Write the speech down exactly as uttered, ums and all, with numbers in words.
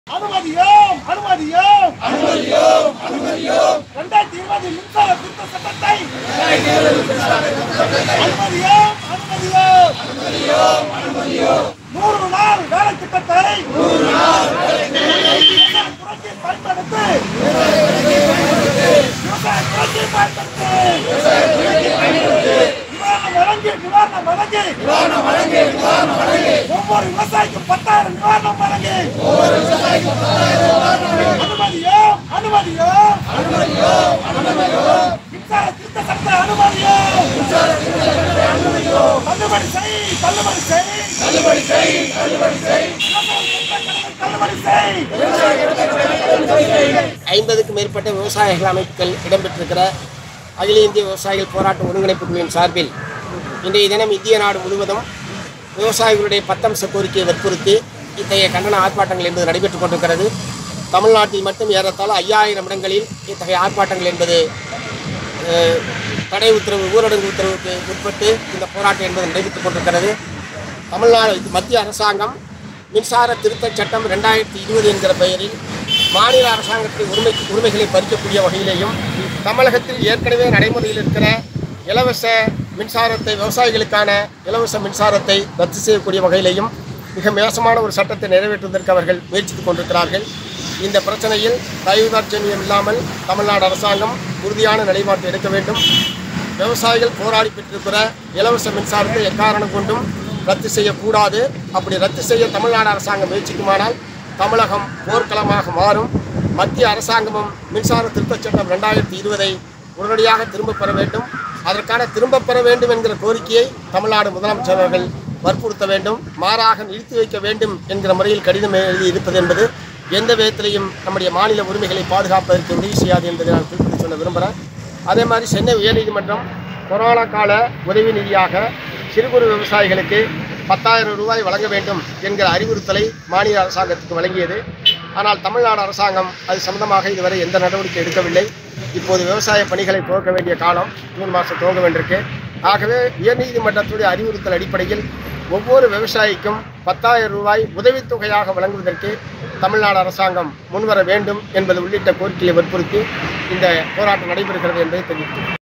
அனுமதியோம் அனுமதியோம் அனுமதியோம் அனுமதியோம் இரண்டாயிரத்து இருபது மின்சார திருத்த சட்டத்தை அனுமதியோம் அனுமதியோம் அனுமதியோம் அனுமதியோம் நூறு நாள் வேலை திட்டத்தை நூறு நாள் வேலை திட்டத்தை புரட்சி பயன்படுத்தி விவசாய புரட்சி பயன்படுத்தி நிவாரணம் வழங்கி நிவாரணம் வழங்கி நிவாரணம் வழங்கி நிவாரணம் வழங்கி ஒவ்வொரு விவசாயிக்கும் பத்தாயிரம் நிவாரணம் வழங்கி ஒவ்வொரு விவசாயிக்கும் பத்தாயிரம் அனுமதியோம் அனுமதியோம் அனுமதியோம் அனுமதியோம் மின்சார திருத்த சட்ட அனுமதியோம் மின்சார திருத்த சட்ட அனுமதியோம் தள்ளுபடி செய் தள்ளுபடி செய் தள்ளுபடி செய் தள்ளுபடி செய் தள்ளுபடி செய் ஐம்பதுக்கும் மேற்பட்ட விவசாயிகள் அமைப்புகள் இடம்பெற்றிருக்கிற அகில இந்திய விவசாயிகள் போராட்ட ஒருங்கிணைப்பு குழுவின் சார்பில் இன்றைய தினம் இந்திய நாடு முழுவதும் விவசாயிகளுடைய பத்தம்ச கோரிக்கையை வற்புறுத்தி இத்தகைய கண்டன ஆர்ப்பாட்டங்கள் என்பது நடைபெற்றுக் கொண்டிருக்கிறது. தமிழ்நாட்டில் மட்டும் ஏறத்தாழ ஐயாயிரம் இடங்களில் இத்தகைய ஆர்ப்பாட்டங்கள் என்பது தடை உத்தரவு ஊரடங்கு உத்தரவுக்கு உட்பட்டு இந்த போராட்டம் என்பது நடைபெற்றுக் கொண்டிருக்கிறது. தமிழ்நாடு மத்திய அரசாங்கம் மின்சார திருத்தச் சட்டம் ரெண்டாயிரத்தி இருபது என்கிற பெயரில் மாநில அரசாங்கத்தின் உரிமை உரிமைகளை பறிக்கக்கூடிய வகையிலேயும் தமிழகத்தில் ஏற்கனவே நடைமுறையில் இருக்கிற இலவச மின்சாரத்தை விவசாயிகளுக்கான இலவச மின்சாரத்தை ரத்து செய்யக்கூடிய வகையிலேயும் மிக மோசமான ஒரு சட்டத்தை நிறைவேற்றுவதற்கு அவர்கள் முயற்சித்துக் கொண்டிருக்கிறார்கள். இந்த பிரச்சனையில் தயவுதாட்சண்யம் இல்லாமல் தமிழ்நாடு அரசாங்கம் உறுதியான நிலைப்பாட்டை எடுக்க வேண்டும். விவசாயிகள் போராடி பெற்றிருக்கிற இலவச மின்சாரத்தை எக்காரணம் கொண்டும் ரத்து செய்யக்கூடாது. அப்படி ரத்து செய்ய தமிழ்நாடு அரசாங்கம் முயற்சிக்குமானால் தமிழகம் போர்க்களமாக மாறும். மத்திய அரசாங்கமும் மின்சார திருத்தச் சட்டம் ரெண்டாயிரத்தி இருபதை உடனடியாக திரும்பப் பெற வேண்டும். அதற்கான திரும்பப் பெற வேண்டும் என்கிற கோரிக்கையை தமிழ்நாடு முதலமைச்சர் அவர்கள் வற்புறுத்த வேண்டும். மாறாக நிறுத்தி வைக்க வேண்டும் என்கிற முறையில் கடிதம் எழுதி இருப்பது என்பது எந்த விதத்திலையும் நம்முடைய மாநில உரிமைகளை பாதுகாப்பதற்கு உதவி செய்யாது என்பதை நான் குறிப்பிட்டு சொல்ல விரும்புகிறேன். அதே மாதிரி சென்னை உயர்நீதிமன்றம் கொரோனா கால உதவி நிதியாக சிறு குறு விவசாயிகளுக்கு பத்தாயிரம் ரூபாய் வழங்க வேண்டும் என்கிற அறிவுறுத்தலை மாநில அரசாங்கத்துக்கு வழங்கியது. ஆனால் தமிழ்நாடு அரசாங்கம் அது சம்பந்தமாக இதுவரை எந்த நடவடிக்கை எடுக்கவில்லை. இப்போது விவசாய பணிகளை துவக்க வேண்டிய காலம் ஜூன் மாதம் துவங்க வேண்டியிருக்கு. ஆகவே உயர்நீதிமன்றத்துடைய அறிவுறுத்தல் அடிப்படையில் ஒவ்வொரு விவசாயிக்கும் பத்தாயிரம் ரூபாய் உதவித்தொகையாக வழங்குவதற்கு தமிழ்நாடு அரசாங்கம் முன்வர வேண்டும் என்பது உள்ளிட்ட கோரிக்கையை வற்புறுத்தி இந்த போராட்டம் நடைபெறுகிறது என்பதை தெரிவித்தது.